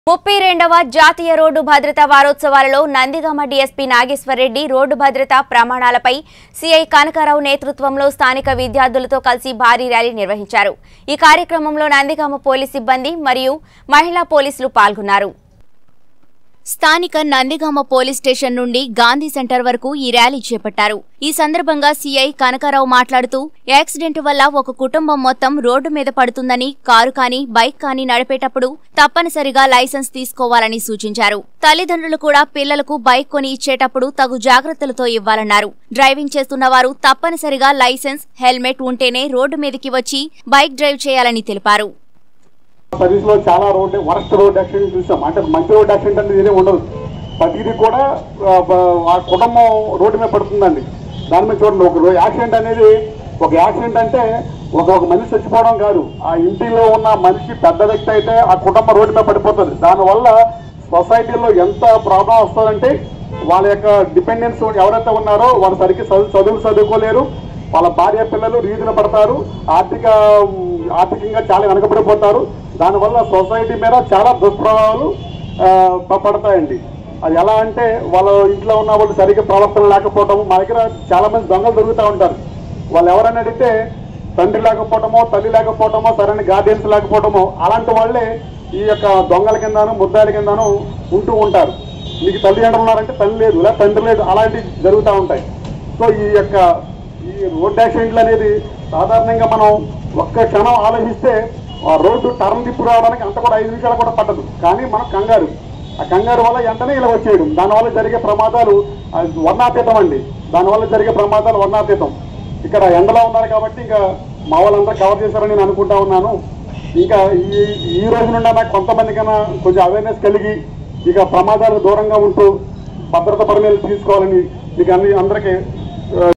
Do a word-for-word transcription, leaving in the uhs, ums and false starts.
ముప్పై రెండవ జాతీయ రోడ్డు భద్రతా వారోత్సవాలలో నందిగామ డీఎస్పీ నాగేశ్వరరెడ్డి రోడ్డు భద్రతా ప్రమాణాలపై సీఐ కనకారావు నేతృత్వంలో స్థానిక విద్యార్థులతో కలిసి భారీ ర్యాలీ నిర్వహించారు। ఈ కార్యక్రమంలో నందిగామ పోలీస్ సిబ్బంది మరియు మహిళా పోలీసులు పాల్గొన్నారు। స్థానిక నందిగామ పోలీస్ స్టేషన్ నుండి గాంధీ సెంటర్ వరకు ఈ ర్యాలీ చేపట్టారు। ఈ సందర్భంగా సీఐ కనకారావు మాట్లాడుతూ యాక్సిడెంట్ వల్ల ఒక కుటుంబం మొత్తం రోడ్డు మీద పడుతుందని కారు కానీ బైక్ కానీ నడిపేటప్పుడు తప్పనిసరిగా లైసెన్స్ తీసుకోవాలని సూచించారు। తల్లిదండ్రులు కూడా పిల్లలకు బైక్ కొని ఇచ్చేటప్పుడు తగు జాగ్రత్తలతో ఇవ్వాలన్నారు। డ్రైవింగ్ చేస్తున్న వారు తప్పనిసరిగా లైసెన్స్ హెల్మెట్ ఉంటేనే రోడ్డు మీదకి వచ్చి బైక్ డ్రైవ్ చేయాలని తెలిపారు। సర్వీస్ లో చాలా రోడ్ వరస్ట్ రోడ్ యాక్సిడెంట్ చూసాం। అంటే మంచి రోడ్ యాక్సిడెంట్ అనేది ఏదే ఉండదు, ప్రతిదీ కూడా ఆ కుటుంబం రోడ్డు మీద పడుతుందండి। దాని మీద చూడండి, ఒక యాక్సిడెంట్ అనేది ఒక యాక్సిడెంట్ అంటే ఒక ఒక మనిషి చచ్చిపోవడం కాదు, ఆ ఇంటిలో ఉన్న మనిషి పెద్ద వ్యక్తి అయితే ఆ కుటుంబం రోడ్డు మీద పడిపోతుంది। దానివల్ల సొసైటీలో ఎంత ప్రాబ్లం వస్తుందంటే వాళ్ళ యొక్క డిపెండెన్స్ ఎవరైతే ఉన్నారో వాళ్ళు సరిగ్గా చదువు చదువులు చదువుకోలేరు, వాళ్ళ భార్య పిల్లలు రీతిన పడతారు, ఆర్థిక ఆర్థికంగా చాలా వెనకబడిపోతారు। దానివల్ల సొసైటీ మీద చాలా దుష్ప్రభావాలు పడతాయండి। అది ఎలా అంటే వాళ్ళ ఇంట్లో ఉన్న వాళ్ళు సరిగ్గా ప్రవర్తన లేకపోవటము, మా దగ్గర చాలా మంది దొంగలు దొరుకుతూ ఉంటారు। వాళ్ళు ఎవరైనా అడిగితే తండ్రి లేకపోవటమో తల్లి లేకపోవటమో సరైన గార్డియన్స్ లేకపోవటమో అలాంటి వాళ్ళే ఈ యొక్క దొంగల కిందను ముద్దాయిల కిందను ఉంటూ ఉంటారు। మీకు తల్లిదండ్రులు ఉన్నారంటే తల్లి లేదు లేదా తండ్రి లేదు, అలాంటివి జరుగుతూ ఉంటాయి। సో ఈ యొక్క ఈ రోడ్ యాక్సిడెంట్లు అనేది సాధారణంగా మనం ఒక్క క్షణం ఆలోచిస్తే రోడ్డు టర్న్ తిప్పు రావడానికి అంత కూడా ఐదు నిమిషాలు కూడా పట్టదు, కానీ మనం కంగారు ఆ కంగారు వల్ల వెంటనే ఇలా వచ్చేయడం, దానివల్ల జరిగే ప్రమాదాలు వర్ణాతీతం అండి। దానివల్ల జరిగే ప్రమాదాలు వర్ణాతీతం। ఇక్కడ ఎండలో ఉన్నారు కాబట్టి ఇంకా మా వాళ్ళంతా కవర్ చేశారని నేను అనుకుంటా ఉన్నాను। ఇంకా ఈ ఈ రోజు నుండి నాకు కొంతమందికైనా కొంచెం అవేర్నెస్ కలిగి ఇక ప్రమాదాలకు దూరంగా ఉంటూ భద్రత పరిణామాలు తీసుకోవాలని మీకు అన్ని అందరికీ